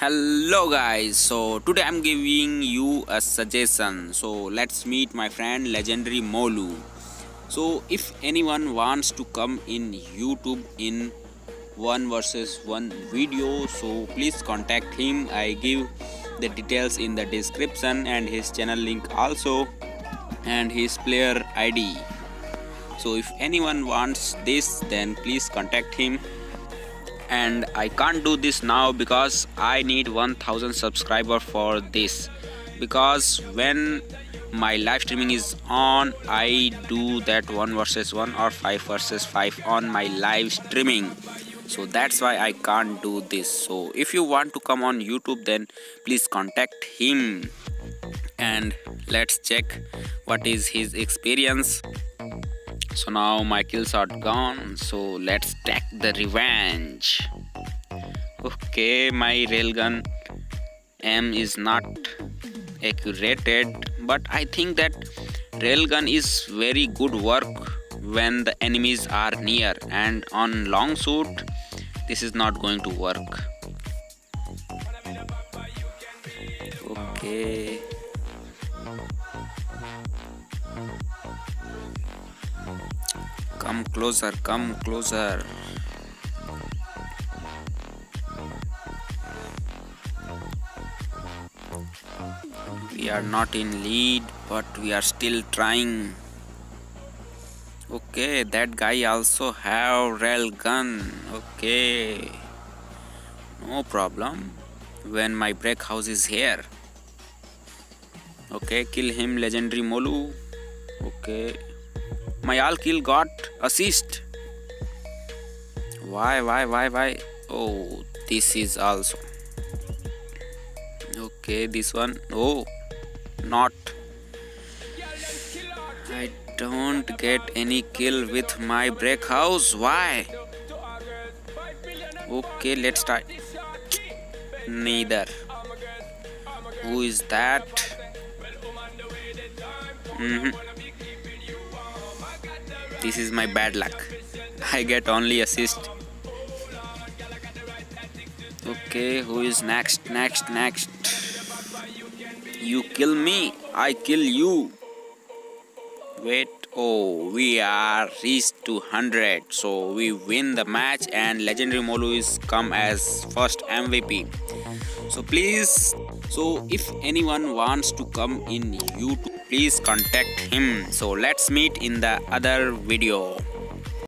Hello guys, so today I'm giving you a suggestion. So let's meet my friend Legendary Molu. So if anyone wants to come in YouTube in one versus one video, so please contact him. I give the details in the description and his channel link also and his player ID. So if anyone wants this, then please contact him. And I can't do this now because I need 1000 subscriber for this, because when my live streaming is on, I do that 1 versus 1 or 5 versus 5 on my live streaming. So that's why I can't do this. So if you want to come on YouTube, then please contact him and let's check what is his experience. So now my kills are gone, so let's take the revenge. Okay, my railgun aim is not accurate, but I think that railgun is very good work when the enemies are near, and on long shoot this is not going to work. Okay, come closer, come closer. We are not in lead, but we are still trying. Okay, that guy also have rail gun. Okay, no problem when my break house is here. Okay, kill him, Legendary Molu. Okay, my all kill got assist. Why? Oh, this is also. Okay, this one. Oh, not. I don't get any kill with my break house. Why? Okay, let's start. Neither. Who is that? This is my bad luck. I get only assist. Okay, who is next? You kill me, I kill you. Wait, oh, we are reached to 100, so we win the match and Legendary Molu is come as first MVP. So please, so if anyone wants to come in YouTube, please contact him. So let's meet in the other video.